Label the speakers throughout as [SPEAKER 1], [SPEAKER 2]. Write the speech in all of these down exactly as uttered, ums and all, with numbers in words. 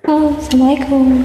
[SPEAKER 1] Oh, Assalamualaikum.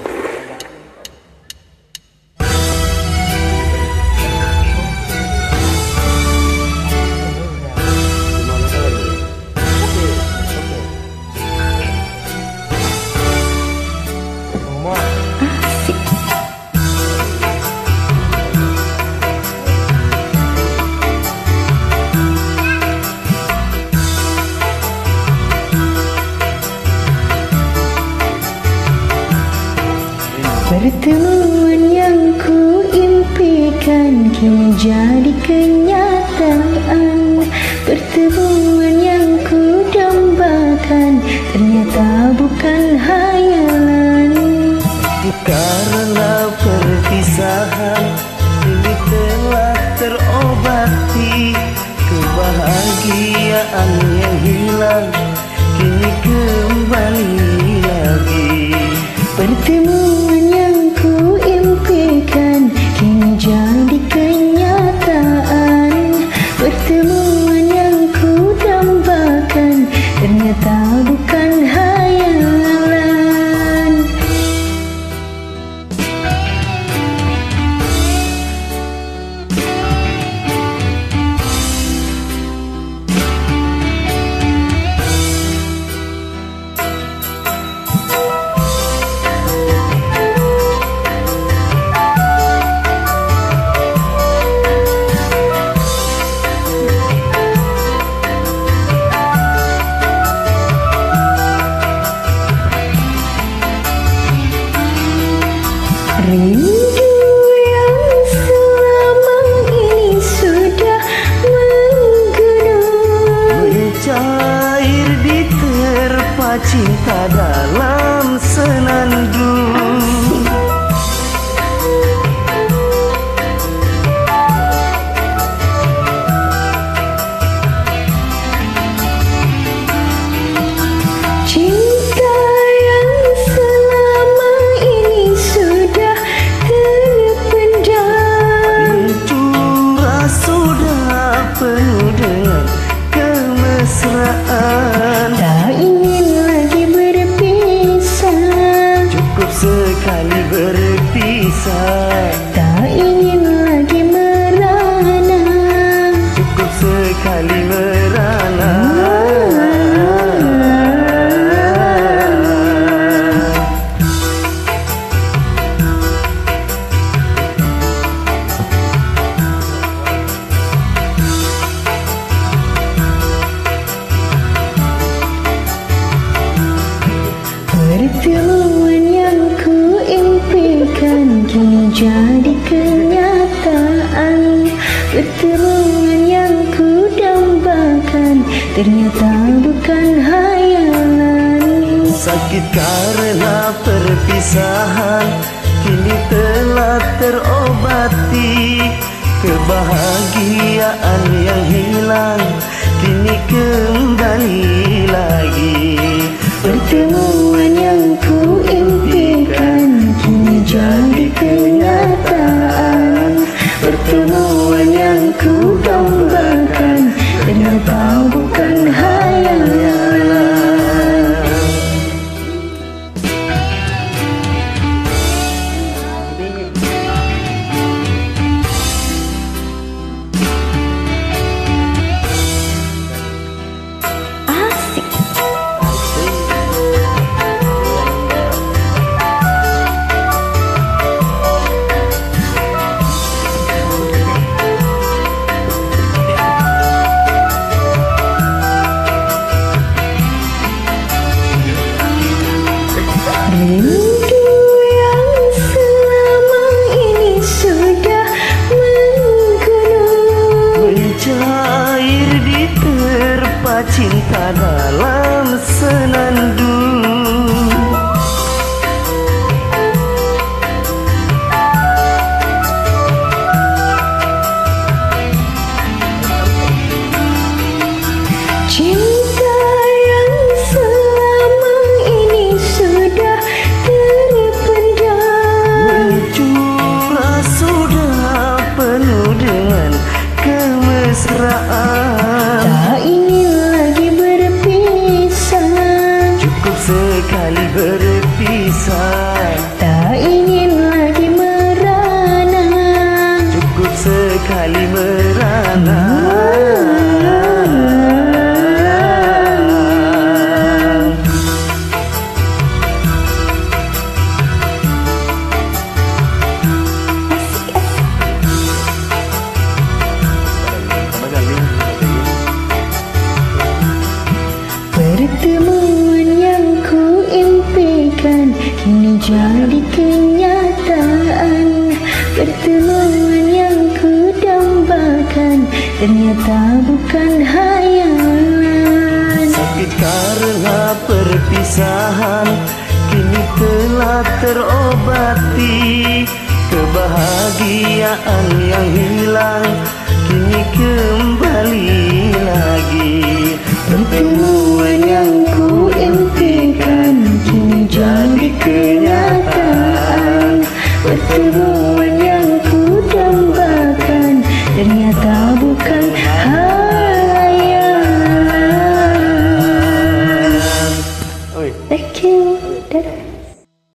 [SPEAKER 2] Pertemuan yang ku impikan kini jadi kenyataan. Pertemuan yang ku dambakan ternyata bukan hayalan.
[SPEAKER 3] Karena perpisahan ini telah terobati, kebahagiaan yang hilang kini kembali lagi.
[SPEAKER 2] Pertemuan yang ku impikan kini jadi kenyataan. Pertemuan yang ku dambakan ternyata bukan hayalan. Rindu yang selama ini sudah menggunung,
[SPEAKER 3] mencair di terpa cinta dalam senandung.
[SPEAKER 2] cinta yang selama ini sudah terpendam,
[SPEAKER 3] Curah sudah penuh dengan kemesraan.
[SPEAKER 2] tak ingin lagi berpisah,
[SPEAKER 3] Cukup sekali berpisah,
[SPEAKER 2] tak ingin lagi merana.
[SPEAKER 3] cukup sekali merana.
[SPEAKER 2] Pertemuan yang ku impikan kini jadi kenyataan. Pertemuan yang ku dambakan ternyata bukan hayalan.
[SPEAKER 3] Sakit karena perpisahan kini telah terobati, kebahagiaan yang hilang kini kembali lagi.
[SPEAKER 2] Pertemuan yang ku impikan kini jadi kenyataan. Pertemuan yang ku dambakan ternyata bukan hayalan. Rindu yang selama ini sudah menggunung,
[SPEAKER 3] Mencair di terpa cinta dalam senandung.
[SPEAKER 2] cinta yang selama ini sudah terpendam,
[SPEAKER 3] sekali berpisah,
[SPEAKER 2] tak ingin lagi merana,
[SPEAKER 3] cukup sekali merana.
[SPEAKER 2] Pertemuan yang ku impikan kini jadi kenyataan. Pertemuan yang ku dambakan ternyata bukan hayalan.
[SPEAKER 3] Sakit karena perpisahan kini telah terobati. Kebahagiaan yang hilang kini kembali lagi.
[SPEAKER 2] Pertemuan yang ku impikan kini jadi kenyataan. Pertemuan yang ku dambakan ternyata bukan hayalan. Thank you. Dadah.